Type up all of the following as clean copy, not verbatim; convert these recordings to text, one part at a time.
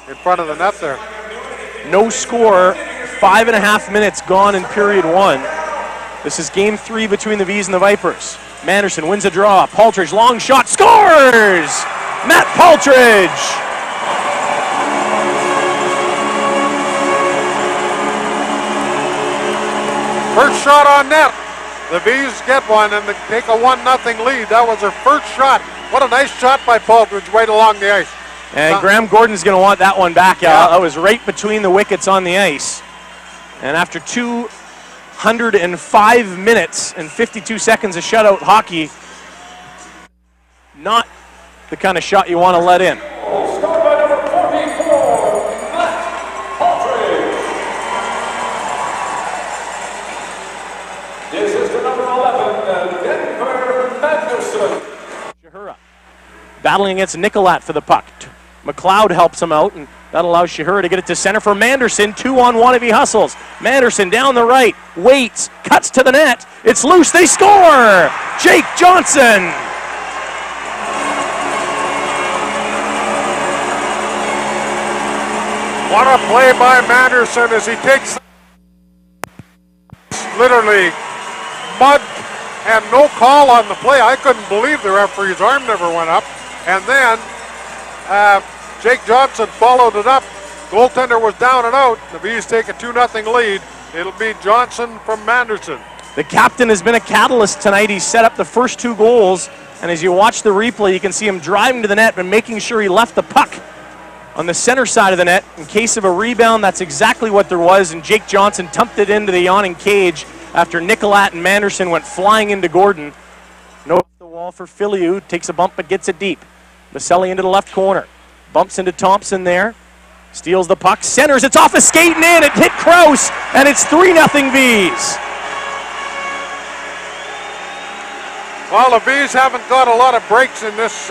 in front of the net there. No score, 5.5 minutes gone in period one. This is game 3 between the V's and the Vipers. Manderson wins a draw. Paltridge, long shot, scores! Matt Paltridge! First shot on net. The V's get one and they take a 1-0 lead. That was their first shot. What a nice shot by Paltridge right along the ice. And Graham Gordon's going to want that one back. That was right between the wickets on the ice. And after 205 minutes and 52 seconds of shutout hockey, not the kind of shot you want to let in. Scored by number 44, Matt Paltridge. This is the number 11, Denver Manderson. Shahura battling against Nicolat for the puck. McLeod helps him out, and that allows Shahura to get it to center for Manderson. 2-on-1 if he hustles. Manderson down the right, waits, cuts to the net. It's loose, they score! Jake Johnson! What a play by Manderson as he takes literally mud and no call on the play. I couldn't believe the referee's arm never went up. And then Jake Johnson followed it up. Goaltender was down and out. The V's take a 2-0 lead. It'll be Johnson from Manderson. The captain has been a catalyst tonight. He set up the first 2 goals. And as you watch the replay, you can see him driving to the net and making sure he left the puck on the center side of the net. In case of a rebound, that's exactly what there was. And Jake Johnson tumped it into the yawning cage after Nicolat and Manderson went flying into Gordon. No off the wall for Filiu. Takes a bump but gets it deep. Baselli into the left corner. Bumps into Thompson there. Steals the puck. Centers. It's off a skate and in. It hit Kraus. And it's 3-0 V's. Well, the V's haven't got a lot of breaks in this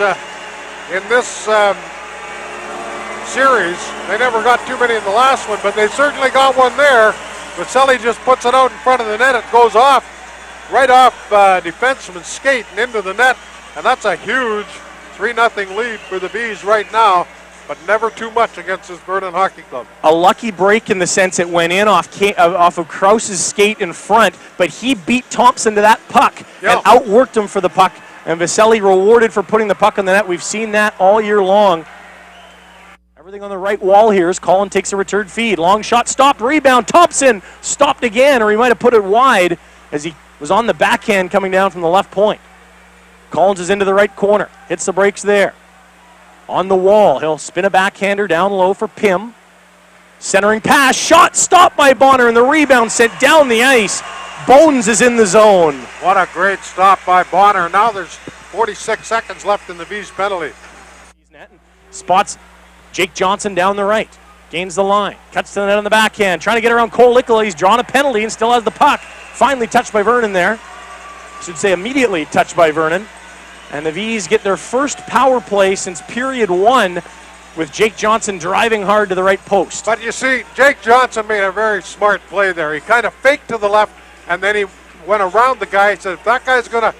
series. They never got too many in the last one, but they certainly got one there. Baselli just puts it out in front of the net. It goes off, right off defenseman's skate and into the net. And that's a huge 3-0 lead for the V's right now, but never too much against this Vernon Hockey Club. A lucky break in the sense it went in off of Kraus's skate in front, but he beat Thompson to that puck and outworked him for the puck. And Baselli rewarded for putting the puck in the net. We've seen that all year long. Everything on the right wall here as Colin takes a return feed. Long shot stopped, rebound. Thompson stopped again, or he might have put it wide as he was on the backhand coming down from the left point. Collins is into the right corner, hits the brakes there. On the wall, he'll spin a backhander down low for Pym. Centering pass, shot stopped by Bonner, and the rebound sent down the ice. Bones is in the zone. What a great stop by Bonner. Now there's 46 seconds left in the V's penalty. Spots Jake Johnson down the right. Gains the line. Cuts to the net on the backhand. Trying to get around Cole Lickle. He's drawn a penalty and still has the puck. Finally touched by Vernon there. I should say immediately touched by Vernon. And the V's get their first power play since period 1 with Jake Johnson driving hard to the right post. But you see, Jake Johnson made a very smart play there. He kind of faked to the left, and then he went around the guy. He said, if that guy's gonna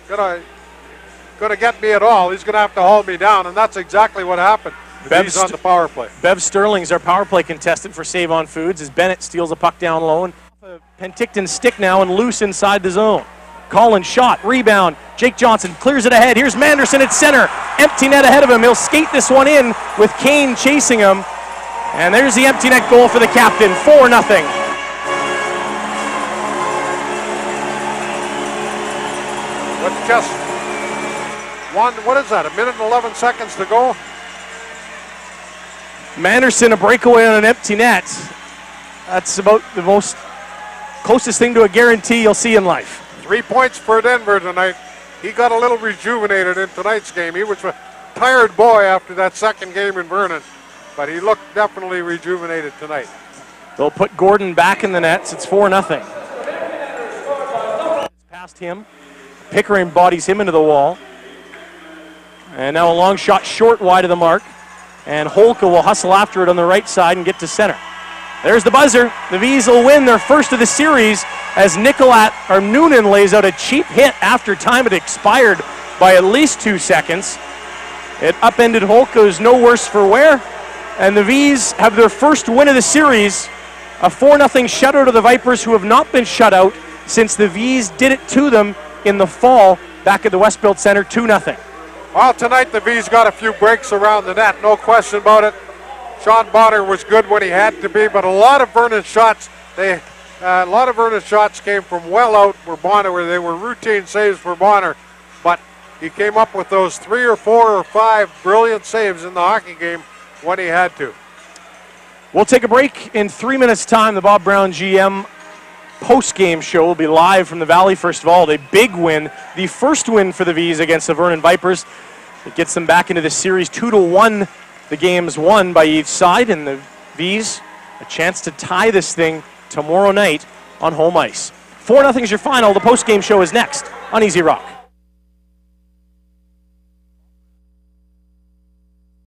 get me at all, he's gonna have to haul me down, and that's exactly what happened. He's on the power play. Bev Sterling's our power play contestant for Save On Foods as Bennett steals a puck down low and Penticton's stick now and loose inside the zone. Collins shot, rebound. Jake Johnson clears it ahead. Here's Manderson at center. Empty net ahead of him. He'll skate this one in with Kane chasing him. And there's the empty net goal for the captain, 4-0. With just what is that, 1 minute and 11 seconds to go? Manderson, a breakaway on an empty net. That's about the most closest thing to a guarantee you'll see in life. 3 points for Denver tonight. He got a little rejuvenated in tonight's game. He was a tired boy after that second game in Vernon, but he looked definitely rejuvenated tonight. They'll put Gordon back in the nets. It's 4-0. Past him. Pickering bodies him into the wall. And now a long shot short wide of the mark. And Holka will hustle after it on the right side and get to center. There's the buzzer. The V's will win their first of the series as Noonan lays out a cheap hit after time had expired by at least 2 seconds. It upended Holka's no worse for wear, And the V's have their first win of the series, a 4-0 shutout of the Vipers, who have not been shut out since the V's did it to them in the fall back at the Westfield Center, 2-0. Well, tonight the V's got a few breaks around the net, no question about it. Sean Bonner was good when he had to be, but a lot of Vernon's shots came from well out where they were routine saves for Bonner, but he came up with those 3 or 4 or 5 brilliant saves in the hockey game when he had to. We'll take a break. In 3 minutes' time, the Bob Brown GM post-game show will be live from the Valley First Vault. A big win, the first win for the V's against the Vernon Vipers. It gets them back into the series 2-1. The game's won by each side, and the V's a chance to tie this thing tomorrow night on home ice. 4-0 is your final. The post-game show is next on Easy Rock.